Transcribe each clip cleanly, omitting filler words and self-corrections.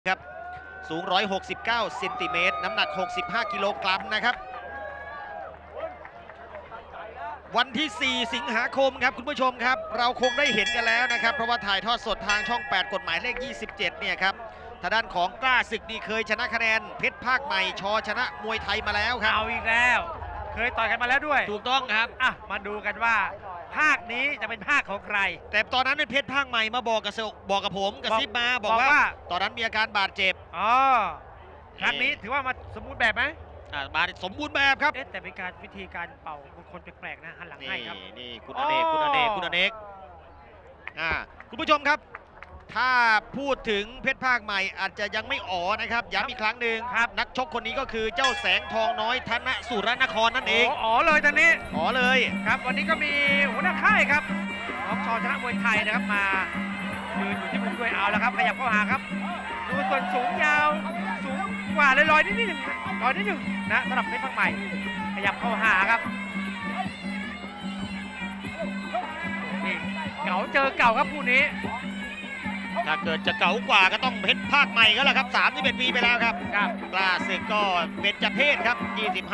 ครับสูง169เซนติเมตรน้ำหนัก65กิโลกรัมนะครับวันที่ 4 สิงหาคมครับคุณผู้ชมครับเราคงได้เห็นกันแล้วนะครับเพราะว่าถ่ายทอดสดทางช่อง 8 กฎหมายเลข 27 เนี่ยครับทางด้านของกล้าศึกนี่เคยชนะคะแนนเพชรภาคใหม่ชชนะมวยไทยมาแล้วครับเอาอีกแล้วเคยต่อยกันมาแล้วด้วยถูกต้องครับมาดูกันว่าภาคนี้จะเป็นภาคของใครแต่ตอนนั้นเป็นเพชรภาคใหม่มาบอกกับผมกับซิปมาบอกว่าตอนนั้นมีอาการบาดเจ็บครั้งนี้ถือว่ามาสมบูรณ์แบบไหมมาสมบูรณ์แบบครับแต่เป็นการวิธีการเป่าคนแปลกๆนะหันหลังให้ครับนี่คุณอเนกคุณผู้ชมครับถ้าพูดถึงเพชรภาคใหม่อาจจะยังไม่อ๋อนะครับย้ำอีกครั้งหนึ่งครับนักชกคนนี้ก็คือเจ้าแสงทองน้อยธนสุรนครนั่นเองอ๋อเลยตอนนี้อ๋อเลยครับวันนี้ก็มีหัวหน้าค่ายครับของชชนะมวยไทยนะครับมายืนอยู่ที่มุมด้วยเอาแล้วครับขยับเข้าหาครับดูส่วนสูงยาวสูงกว่าลอยนิดนึงนะสำหรับเพชรภาคใหม่ขยับเข้าหาครับนี่เก่าเจอเก่าครับคู่นี้ถ้าเกิดจะเก่ากว่าก็ต้องเพชรภาคใหม่ก็แล้วครับ31 ปีไปแล้วครับกล้าศึกก็เบญจเพศครับ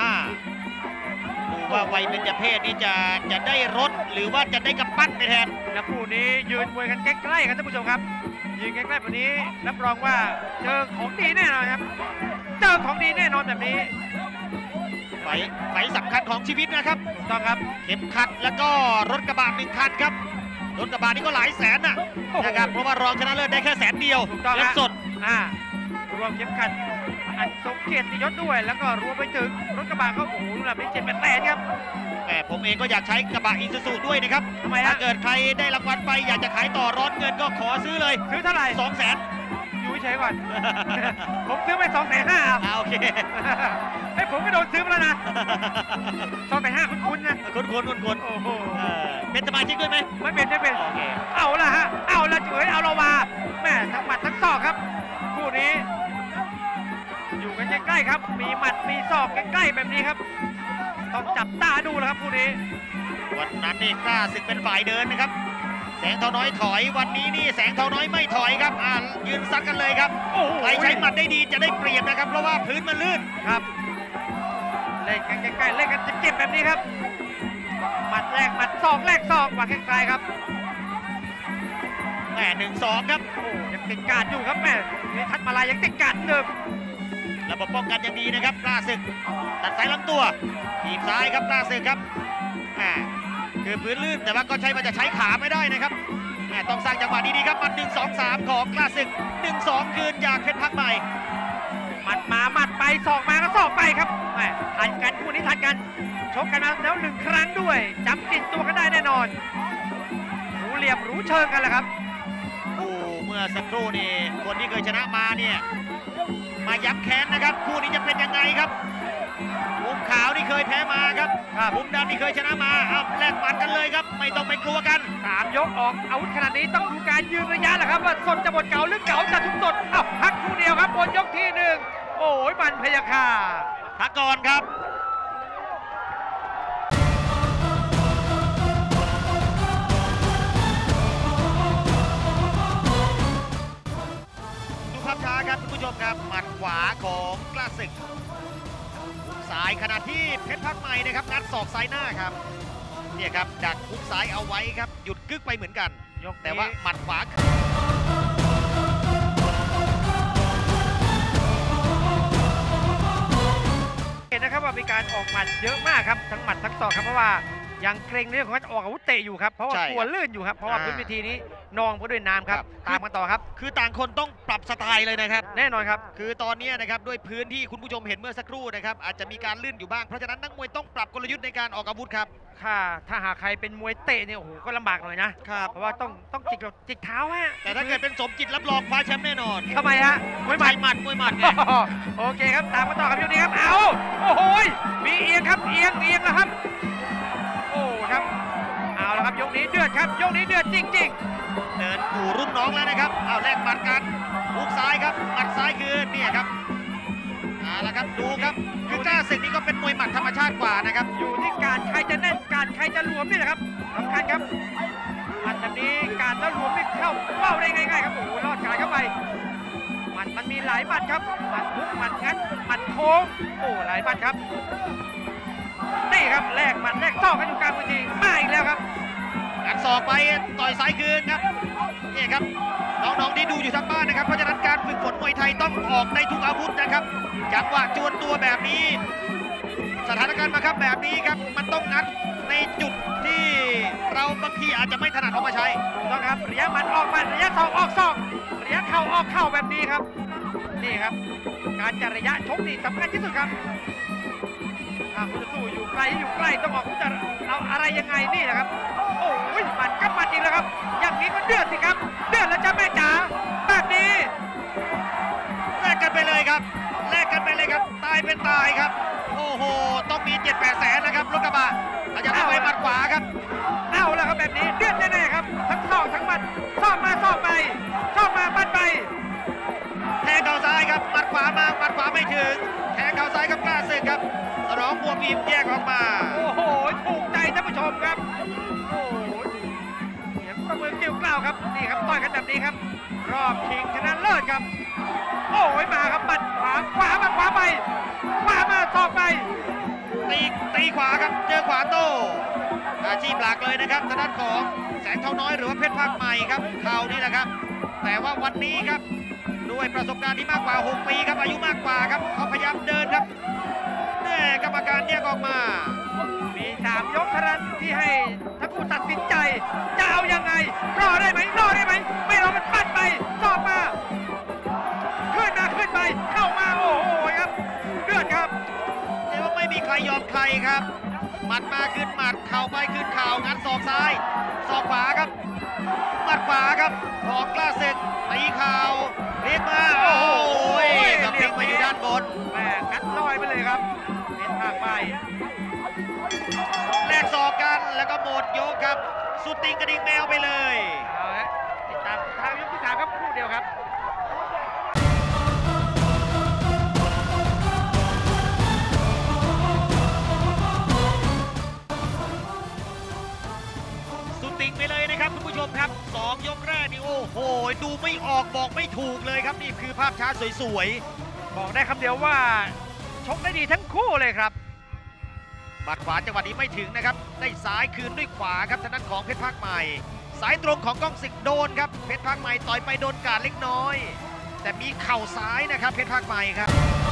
25ดูว่าวัยเบญจเพศนี่จะได้รถหรือว่าจะได้กำปั้นไปแทนแล้วคู่นี้ยืนมวยกันใกล้ๆกันท่านผู้ชมครับยืนใกล้ๆแบบนี้รับรองว่าเจอของดีแน่นอนครับเจอของดีแน่นอนแบบนี้ไฟสำคัญของชีวิตนะครับถูกต้องครับเข็มขัดแล้วก็รถกระบะ1 คันครับรถกระบะนี่ก็หลายแสนนะครับเพราะว่ารองชนะเลิศได้แค่100,000เดียวเงินสดรวมเข็มขัดอันทรงเกียรติยศด้วยแล้วก็รวมไปถึงรถกระบะก็โอ้โหระดับนี้7-8 แสนครับผมเองก็อยากใช้กระบะอีซูซูด้วยนะครับถ้าเกิดใครได้รางวัลไปอยากจะขายต่อร้อนเงินก็ขอซื้อเลยซื้อเท่าไหร่ 200,000 อยู่เฉยก่อนผมซื้อไป250,000 โอเคผมก็โดนซื้อมาแล้วนะ250,000คุ้นๆนะคุ้นโอ้โหเป็นสมาชิกด้วยไหมไม่เป็นโอเคเอาละเฉยเอาเรามาแม่ทั้งหมัดทั้งศอกครับคู่นี้อยู่กันใกล้ๆครับมีหมัดมีศอกใกล้ๆแบบนี้ครับต้องจับตาดูแล้วครับคู่นี้วันนั้นนี่กล้าศึกเป็นฝ่ายเดินนะครับแสงทองน้อยถอยวันนี้นี่แสงทองน้อยไม่ถอยครับยืนซัดกันเลยครับใครใช้หมัดได้ดีจะได้เปรียบนะครับเพราะว่าพื้นมันลื่นครับเล่นกันใกล้ๆเล่นกันเจ็บๆแบบนี้ครับหมัดแรกหมัดศอกแรกศอกวางแข้งซ้ายครับแม่1-2ครับยังติดการอยู่ครับแม่ทัดมาลายยังติดการเดิมระบบป้องกันยังดีนะครับกล้าศึกตัดสายลำตัวทีบซ้ายครับกล้าศึกครับคือพื้นลื่นแต่ว่าก็ใช้มันจะใช้ขาไม่ได้นะครับต้องสร้างจังหวะดีๆครับมัด1-2-3ของกล้าศึก1-2คืนจากเพชรภาคใหม่หมัดมาหมัดไปศอกมาก็ศอกไปครับทันกันคู่นี้ทันกันชกกันมาแล้ว1 ครั้งด้วยจำติดตัวกันได้แน่นอนรู้เหลี่ยมรู้เชิงกันแหละครับเมื่อสักครู่นี่คนที่เคยชนะมาเนี่ยมาย้ำแค้นนะครับคู่นี้จะเป็นยังไงครับมุมขาวนี่เคยแพ้มาครับมุมดำนี่เคยชนะมาแลกหมัดกันเลยครับไม่ต้องไปกลัวกัน 3 ยกออกอาวุธขนาดนี้ต้องดูการยืนระยะแหละครับว่าสดจะหมดเก่าหรือเก่าจะทุกสดพักคู่เดียวครับบนยกที่1โอ้ยมันพยาคาพักก่อนครับช้าครับคุณผู้ชมครับหมัดขวาของกล้าศึกหุกซ้ายขณะที่เพชรภาคใหม่นะครับงัดศอกซ้ายหน้าครับเนี่ยครับดักหุกซ้ายเอาไว้ครับหยุดกึกไปเหมือนกันแต่ว่าหมัดขวาเห็นนะครับว่ามีการออกหมัดเยอะมากครับทั้งหมัดทั้งศอกครับเพราะว่ายังเกรงเรื่องของการออกอาวุธเตะอยู่ครับเพราะว่ากลัวลื่นอยู่ครับเพราะว่าพื้นเวทีนี้นองไปด้วยน้ำครับตามกันต่อครับคือต่างคนต้องปรับสไตล์เลยนะครับแน่นอนครับคือตอนนี้นะครับด้วยพื้นที่คุณผู้ชมเห็นเมื่อสักครู่นะครับอาจจะมีการลื่นอยู่บ้างเพราะฉะนั้นนักมวยต้องปรับกลยุทธ์ในการออกอาวุธครับถ้าหากใครเป็นมวยเตะเนี่ยโอ้โหก็ลำบากหน่อยนะครับเพราะว่าต้องจิกเท้าฮะแต่ถ้าเกิดเป็นสมจิตรับรองคว้าแชมป์แน่นอนทำไมฮะมวยหมัดโอเคครับตามกันต่อครับยกนี้ครับโอ้โหมีเอียงครับเอียงนะครับโอ้ครับเอาละครับยกนี้เดือดครับยกนี้เดือดจริงๆเดินขู่รุ่นน้องแล้วนะครับแลกหมัดกันหุกซ้ายครับหมัดซ้ายคืนเนี่ยครับละครับดูครับคือกล้าศึกนี่ก็เป็นมวยหมัดธรรมชาติกว่านะครับอยู่ที่การใครจะแน่นการใครจะรวมนี่แหละครับสำคัญครับหมัดแบบนี้การแล้วรวมไม่เข้าเป้าได้ง่ายๆครับโอ้โหรอดกายเข้าไปหมัดมันมีหลายหมัดครับหมัดทุกหมัดงัดหมัดโค้งโอ้หลายหมัดครับนี่ครับแลกหมัดแลกศอกกันอยู่กลางเวทีมาอีกแล้วครับงัดศอกไปต่อยซ้ายคืนครับนี่ครับน้องๆที่ดูอยู่ทางบ้านนะครับเพราะฉะนั้นการฝึกฝนมวยไทยต้องออกในทุกอาวุธนะครับจังหวะจวนตัวแบบนี้สถานการณ์บังคับแบบนี้ครับมันต้องงัดในจุดที่เราบางทีอาจจะไม่ถนัดออกมาใช้ถูกต้องครับระยะหมัดออกหมัดระยะศอกออกศอกระยะเข่าออกเข่าแบบนี้ครับนี่ครับการจัดระยะชกนี่สำคัญที่สุดครับถ้าคุณจะสู้อยู่ไกลต้องออกคุณจะเอาอะไรยังไงนี่แหละครับโอ้ยหมัดกับหมัดจริงแล้วครับอย่างนี้ก็เดือดสิครับเดือดแล้วจ้าแม่จ๋าแบบนี้แลกกันไปเลยครับแลกกันไปเลยครับตายเป็นตายครับโอ้โหต้องมี 7-8 แสนนะครับรถกระบะเราจะต้องไปหมัดขวาครับเอาแล้วครับแบบนี้เดือดแน่ๆครับทั้งศอกทั้งหมัดศอกมาศอกไปศอกมาหมัดไปแทงเข่าซ้ายครับหมัดขวามาหมัดขวาไม่ถึงแทงเข่าซ้ายครับกล้าศึกครับสนองบัวบีมแยกออกมาโอ้โหถูกใจท่านผู้ชมครับโอ้โหเสียงประมือเกลียวกล่าวครับนี่ครับต่อยกันแบบนี้ครับรอบชิงชนะเลิศครับโอ้ยมาครับหมัดขวามาขวาไปขวามาศอกไปตีขวาครับเจอขวาโต้อาชีพหลักเลยนะครับทางด้านของแสงเท่าน้อยหรือว่าเพชรภาคใหม่ครับเข่านี่แหละครับแต่ว่าวันนี้ครับด้วยประสบการณ์ที่มากกว่า6 ปีครับอายุมากกว่าครับเขาพยายามเดินครับแน่กรรมการแยกออกมามี3 ยกเท่านั้นที่ให้ทั้งคู่ตัดสินใจจะเอายังไงรอได้ไหมไม่รอมันปัดไปศอกมาขึ้นไปเข้ามาโอ้โหครับเดือดครับเรียกว่าไม่มีใครยอมใครครับหมัดมาขึ้นหมัดเข่าไปขึ้นเข่างัดศอกซ้ายศอกขวาครับหมัดขวาครับของกล้าศึกตีเข่าพลิกมาโอ้โหกับพลิกมาอยู่ด้านบนแม่งัดลอยไปเลยครับเป็นทางไปแลกศอกกันแล้วก็หมดยกครับสุดติงกระดิ่งแมวไปเลยเอาละติดตามทางยกที่ 3ครับคู่เดียวครับติงไปเลยนะครับคุณผู้ชมครับ2 ยกแรกนี่โอ้โหดูไม่ออกบอกไม่ถูกเลยครับนี่คือภาพช้าสวยๆบอกได้คำเดียวว่าชกได้ดีทั้งคู่เลยครับบัดขวาจังหวะนี้ไม่ถึงนะครับได้ซ้ายคืนด้วยขวาครับทางด้านของเพชรภาคใหม่สายตรงของก้องศึกโดนครับเพชรภาคใหม่ต่อยไปโดนกาดเล็กน้อยแต่มีเข่าซ้ายนะครับเพชรภาคใหม่ครับ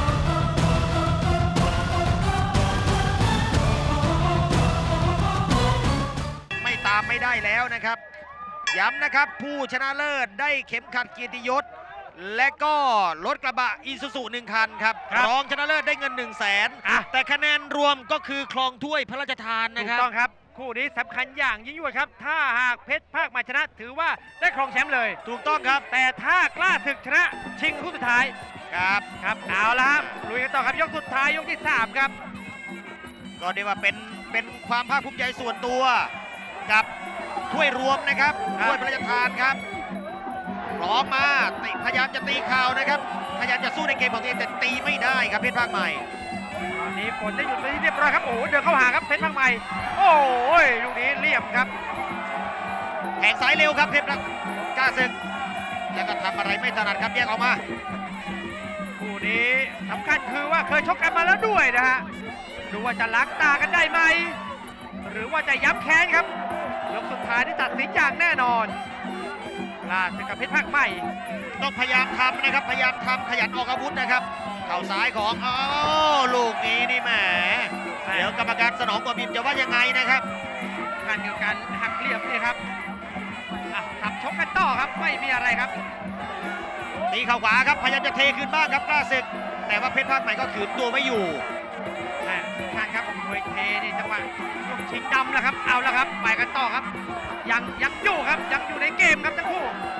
ตามไม่ได้แล้วนะครับย้ำนะครับผู้ชนะเลิศได้เข็มขัดเกียรติยศและก็รถกระบะอีซูซุ1 คันครับรองชนะเลิศได้เงิน100,000แต่คะแนนรวมก็คือครองถ้วยพระราชทานนะครับถูกต้องครับคู่นี้สำคัญอย่างยิ่งยวดครับถ้าหากเพชรภาคมาชนะถือว่าได้ครองแชมป์เลยถูกต้องครับแต่ถ้ากล้าศึกชนะชิงคู่สุดท้ายครับเอาละครับลุยกันต่อครับยกสุดท้ายยกที่3ครับก็เรียกว่าเป็นความภาคภูมิใจส่วนตัวกับถ้วยรวมนะครับถ้วยพระราชทานครับพร้อมมาพยายามจะตีเข่านะครับพยายามจะสู้ในเกมของตัวเองแต่ตีไม่ได้ครับเพชรภาคใหม่ตอนนี้ฝนได้หยุดไปที่เรียบร้อยครับโอ้เดินเข้าหาครับเพชรภาคใหม่โอ้ยลูกนี้เรียบครับแทงซ้ายเร็วครับเพชรกล้าศึกแล้วก็ทำอะไรไม่ถนัดครับแยกออกมาคู่นี้สำคัญคือว่าเคยชกกันมาแล้วด้วยนะฮะดูว่าจะล้างตากันได้ไหมหรือว่าจะย้ำแค้นครับยกสุดท้ายที่ตัดสินอย่างแน่นอนล่าสุดกับเพชรภาคใหม่ต้องพยายามทำนะครับพยายามทำขยันออกอาวุธนะครับเข่าซ้ายของลูกนี้นี่แหมเดี๋ยวกรรมการสนองบัวบิมจะว่ายังไงนะครับการเกี่ยวกันหักเหลี่ยมนี่ครับขับชกกันต่อครับไม่มีอะไรครับตีเข่าขวาครับพยายามจะเทคืนบ้างครับกล้าศึกแต่ว่าเพชรภาคใหม่ก็ขืนตัวไม่อยู่ท่านครับมวยเทนี่จังหวะยกชิงดำแล้วครับเอาแล้วครับไปกันต่อครับยังอยู่ครับยังอยู่ในเกมครับทั้งคู่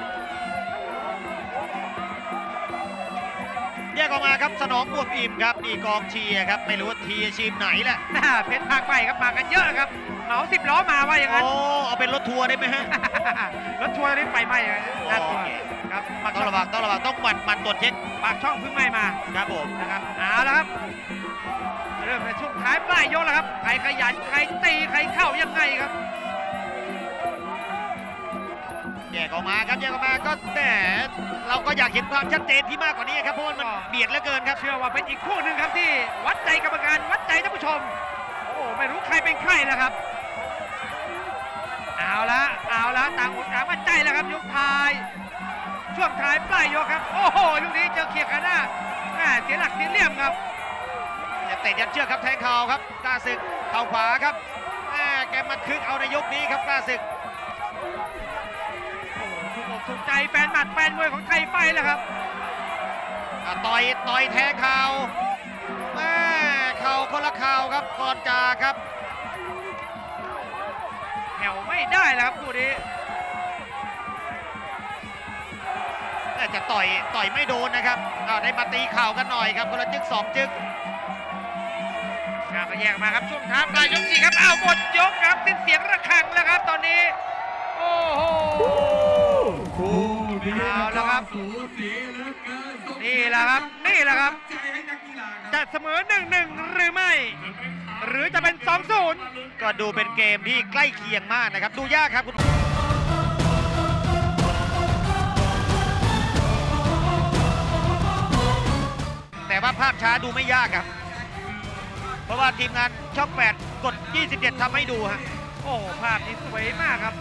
แยกออกมาครับสนองบวมอิ่มครับนี่กองเชียร์ครับไม่รู้ว่าทีชีมไหนแหละเพชรภาคใหม่ครับมากันเยอะครับเหมา10 ล้อมาว่าอย่างนั้นเอาเป็นรถทัวร์ได้ไหมฮะรถทัวร์นี่ไฟไหม้น่ากลัวครับต้องระวังต้องมันตรวจเช็คปากช่องเพิ่งไหม้มาครับผมนะครับเอาแล้วครับเริ่มในช่วงท้ายปลายยกแล้วครับใครขยันใครตีใครเข้ายังไงครับแยกออกมาครับแยกออกมาก็แต่เราก็อยากเห็นความชัดเจนที่มากกว่านี้ครับเพราะว่ามันเบียดเหลือเกินครับเชื่อว่าเป็นอีกคู่หนึ่งครับที่วัดใจกรรมการวัดใจท่านผู้ชมโอ้ไม่รู้ใครเป็นใครแล้วครับเอาละต่างคนต่างมั่นใจแล้วครับยกท้ายช่วงท้ายปลายยกครับโอ้โหลูกนี้เจอเขียกันหน้าเสียหลักเสียเหลี่ยมครับอย่าเตะยันเชือกครับแทงเข่าครับกล้าศึกเข่าขวาครับแกมาคึกเอาในยกนี้ครับกล้าศึกโอ้โหถูกอกถูกใจแฟนหมัดแฟนมวยของไทยไฟแล้วครับต่อยแทงเข่าเข่าคนละเข่าครับก่อนจากครับแถวไม่ได้แล้วครับคู่นี้จะต่อยไม่โดนนะครับได้มาตีเข่ากันหน่อยครับคนละจึก2 จึกก็แยกมาครับช่วงท้ายปลายยก4ครับหมดยกครับสิ้นเสียงระฆังแล้วครับตอนนี้โอ้โหเอาแล้วครับนี่แหละครับจะเสมอ 1-1 หรือไม่หรือจะเป็น 2-0 ก็ดูเป็นเกมที่ใกล้เคียงมากนะครับดูยากครับคุณแต่ว่าภาพช้าดูไม่ยากครับเพราะว่าทีมงานช่อง 8กด27ทำให้ดูฮะโอ้ภาพนี้สวยมากครับ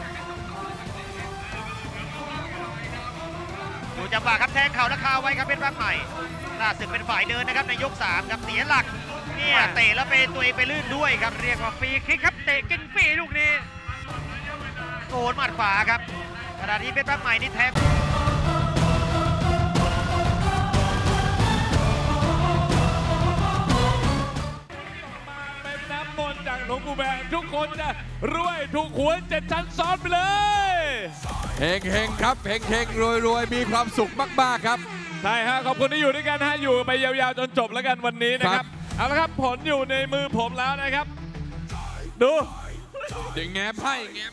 ดูจังหวะครับแทงเข่าและคาไว้ครับเพชรบ้านใหม่ล่าสุดเป็นฝ่ายเดินนะครับในยก3ครับเสียหลักเนี่ยเตะแล้วไปตัวเองไปลื่นด้วยครับเรียกว่าฟรีคิกครับเตะกินฟรีลูกนี้โกนหมัดขวาครับขณะที่เพชรบ้านใหม่นี่แทงจากหลวงปู่แบงทุกคนจะรวยถูกหวย7 ชั้นซ้อนไปเลยเฮงครับเฮงรวยมีความสุขมากๆครับใช่ฮะขอบคุณที่อยู่ด้วยกันฮะอยู่ไปยาวๆจนจบแล้วกันวันนี้นะครับเอาละครับผลอยู่ในมือผมแล้วนะครับดูเดี๋ยวแง้มให้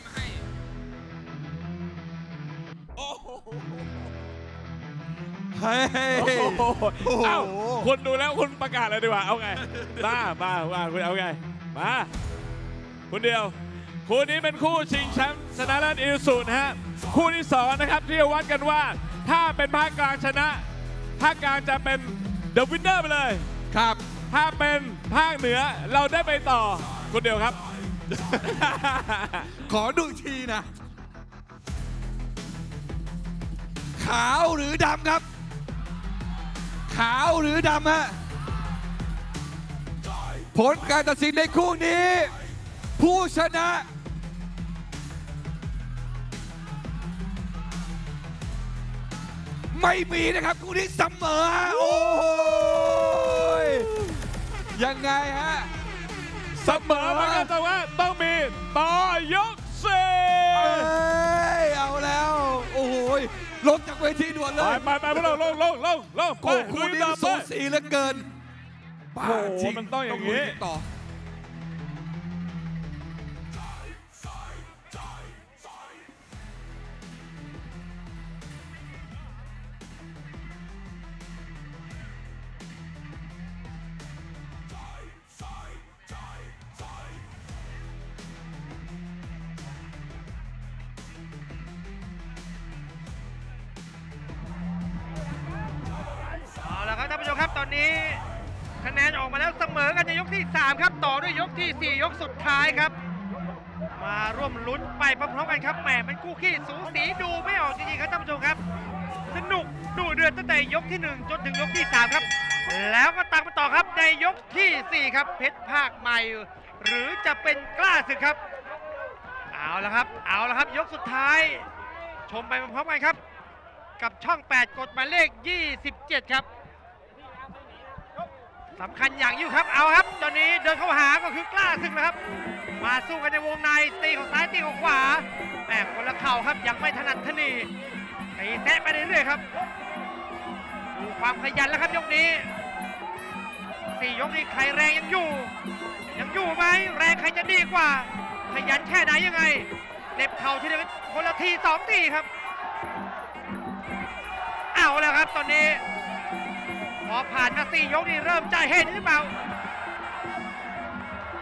โอ้โหเฮ้ยเอ้าคุณดูแล้วคุณประกาศเลยดีกว่าเอาไงมาคุณเอาไงมาคุณเดียวคู่นี้เป็นคู่ชิงแชมป์ชนะเลิศอิลสุนะฮะคู่ที่2นะครับที่วัดกันว่าถ้าเป็นภาคกลางชนะภาคกลางจะเป็นเดอะวินเนอร์ไปเลยครับถ้าเป็นภาคเหนือเราได้ไปต่อคุณเดียวครับขอดูทีนะขาวหรือดำครับขาวหรือดำฮะผลการตัดสินในคู่นี้ผู้ชนะไม่มีนะครับคู่นี้เสมอโอ้ยยังไงฮะเสมอเหมือนกันแต่ว่าต้องมีต่อยก4 เอาแล้วโอ้โหลงจากเวทีด่วนเลยไปพวกเราลงโอ้คู่นี้สูสีเหลือเกินโอ้โหมันต้องอย่างนี้ต่อท่านผู้ชมครับตอนนี้คะแนนออกมาแล้วเสมอกันในยกที่3ครับต่อด้วยยกที่4ยกสุดท้ายครับมาร่วมลุ้นไปพร้อมๆกันครับแหมมันคู่ขี้สูสีดูไม่ออกจริงๆครับท่านผู้ชมครับสนุกดุเดือดตั้งแต่ยกที่1จนถึงยกที่3ครับแล้วก็ตามมาต่อครับในยกที่4ครับเพชรภาคใหม่หรือจะเป็นกล้าศึกครับเอาละครับยกสุดท้ายชมไปพร้อมๆกันครับกับช่อง8กฎหมายเลข27ครับสำคัญอย่างยิ่งครับเอาครับตอนนี้เดินเข้าหาก็คือกล้าศึกนะครับมาสู้กันในวงในตีของซ้ายตีของขวาแหมคนละเข่าครับยังไม่ถนัดทนีตีแตะไปเรื่อยๆครับดูความขยันแล้วครับยกนี้4ยกนี้ใครแรงยังอยู่ไหมแรงใครจะดีกว่าขยันแค่ไหนยังไงเน็บเข่าทีเดียวคนละที2 ทีครับเอาแล้วครับตอนนี้พอผ่านมา4 ยกนี่เริ่มจะเห็นหรือเปล่า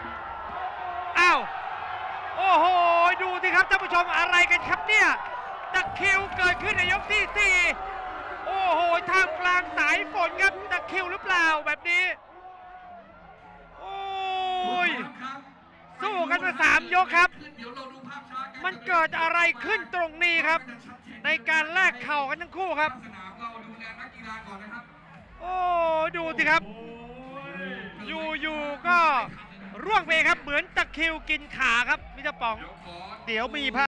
อ้าวโอ้โหดูสิครับท่านผู้ชมอะไรกันครับเนี่ยตะคริวเกิดขึ้นในยกที่ 4 โอ้โหท่ามกลางสายฝนครับตะคริวหรือเปล่าแบบนี้ โอ้ยสู้กันมา3 ยกครับ มันเกิดอะไรขึ้นตรงนี้ครับ ในการแลกเข่ากันทั้งคู่ครับ โอ้ดูสิครับ อยู่ๆก็ร่วงไปครับเหมือนตะคริวกินขาครับมิสเตอร์ป๋องเดี๋ยวมีภาพ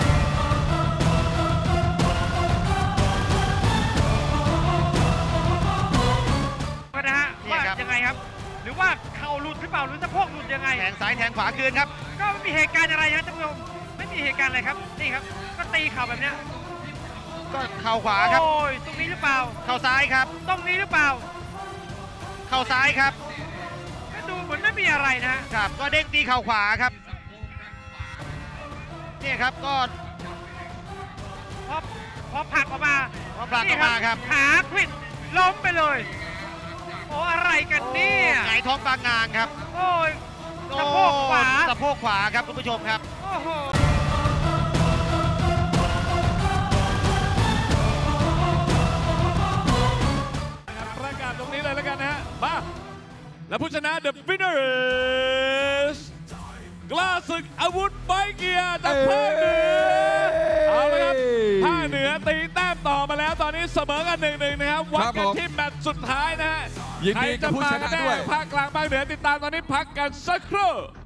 นะฮะเนี่ว่ายครับยังไงครับ หรือว่าเข่าหลุดหรือเปล่าหรือสะโพกหลุดยังไงแทงซ้ายแทงขวาคืนครับก็ไม่มีเหตุการณ์อะไรนะท่านผู้ชมไม่มีเหตุการณ์อะไรครับนี่ครับก็ตีเข่าแบบเนี้ยก็เข่าขวาครับโอ้ยตรงนี้หรือเปล่าเข่าซ้ายครับตรงนี้หรือเปล่าเข่าซ้ายครับก็ดูเหมือนไม่มีอะไรนะครับก็เด้งตีเข่าขวาครับเนี่ยครับก็พอผลักออกมาพอผลักออกมาครับขาขวิดล้มไปเลยโอ้อะไรกันเนี่ยหงายท้องบางงางครับโอ้ยสะโพกขวาสะโพกขวาครับคุณผู้ชมครับโอ้โหประกาศตรงนี้เลยแล้วกันนะฮะ มา และผู้ชนะ The winner is กล้าศึกอาวุธไฟเกียร์จากภาคเหนือเอาละครับภาคเหนือตีแต้มต่อมาแล้วตอนนี้เสมอกัน1-1นะครับวัดกันที่แมตช์สุดท้ายนะฮะยินใครดีกัจะบผู้มาชกันะนแน่ด้วยภาคกลางภาคเหนือติดตามตอนนี้พักกันสักครู่